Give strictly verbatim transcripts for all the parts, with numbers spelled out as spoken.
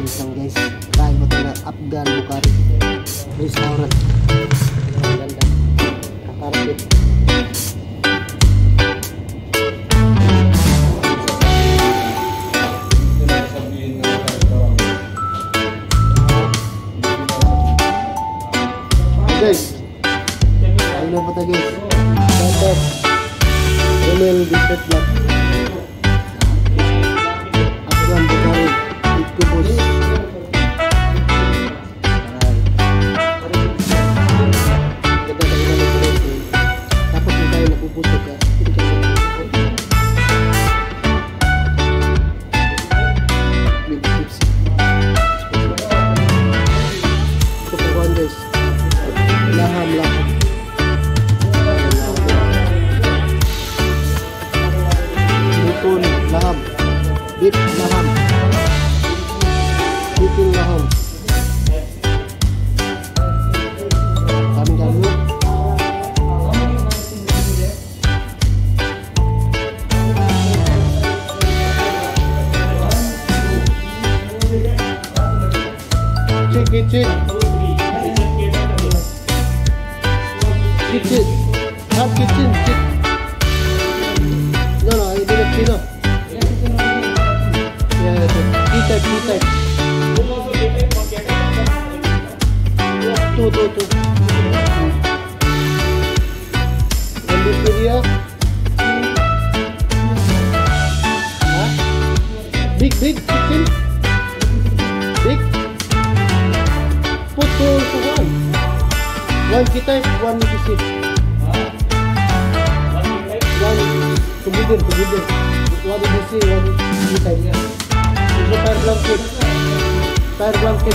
isang guys. Kain mo tayo ng Afghan Bukhari restaurant. Ang ganda. Kakarapit. Guys, ayun na po tayo guys. Santos Emil Dessert Block Afghan Bukhari eight kubos. Ganda na ilan ng guys. Tapos yung tayo napupusok ka. Hindi ka with tips. Ito po kawan guys. Laham, laham. Bukon, laham. Beef, laham. Bukon, laham. Kami kami. Cik, cik. Kitchen, hot kitchen, kitchen. No, no, I did it, you know. Yeah, E-type, E-type. Two, two, two. And this area. Huh? Big, big kitchen. Big. Put two to one. One E-type, one E C. One together, together. One E C, one E-type. It's a tire blanket. Tire blanket.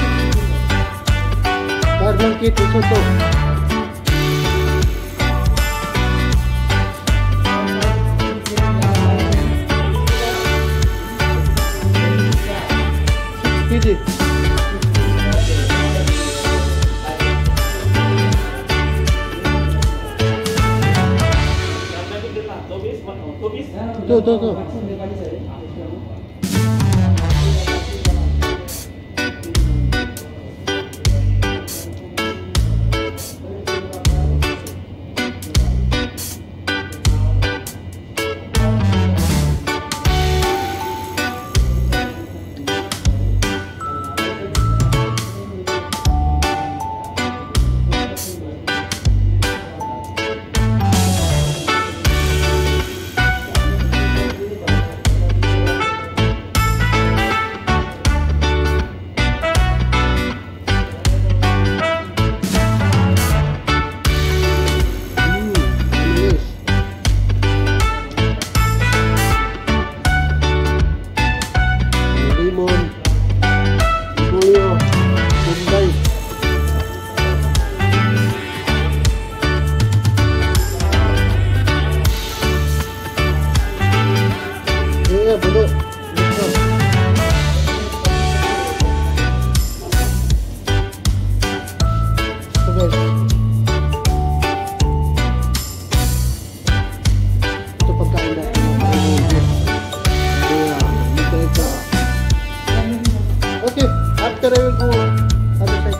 Tire blanket is also. Six feet. Tuh, tuh, tuh. Okay, after I will go other side.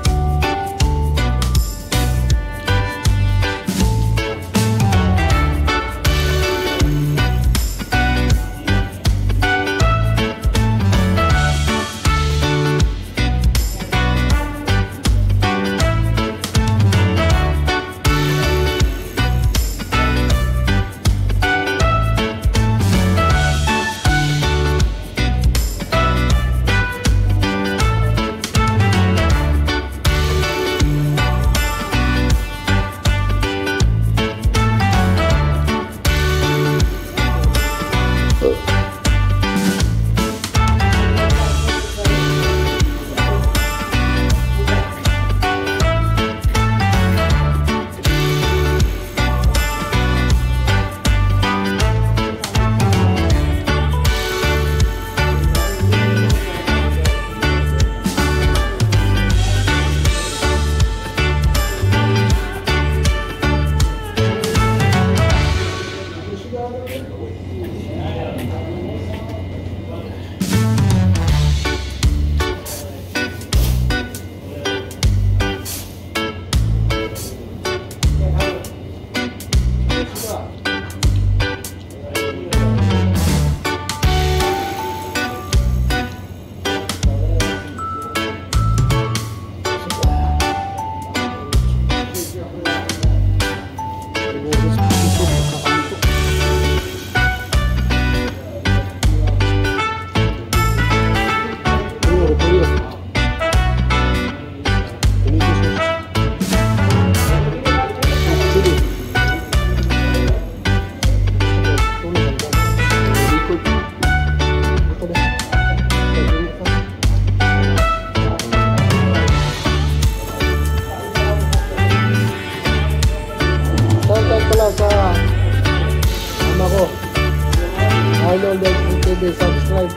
subscribe.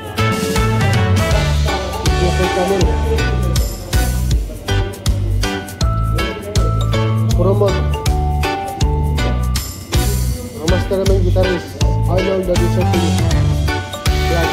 YouTube channel. Promote. Ang master naman guitarist, Arnold the Disciple. Yan.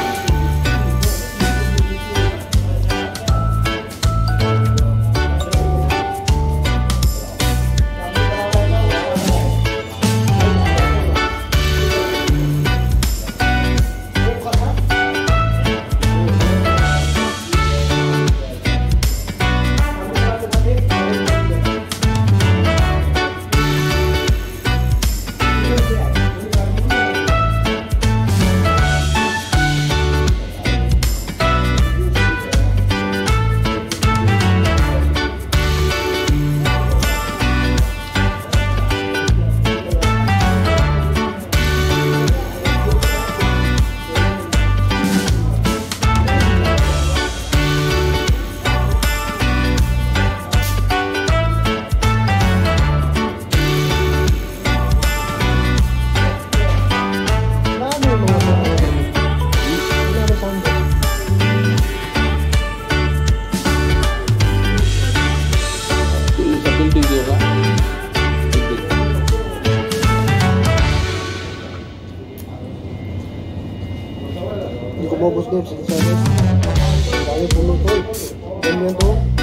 Hindi ko mabos game sa service. Dami pulutoy. Ganyan to.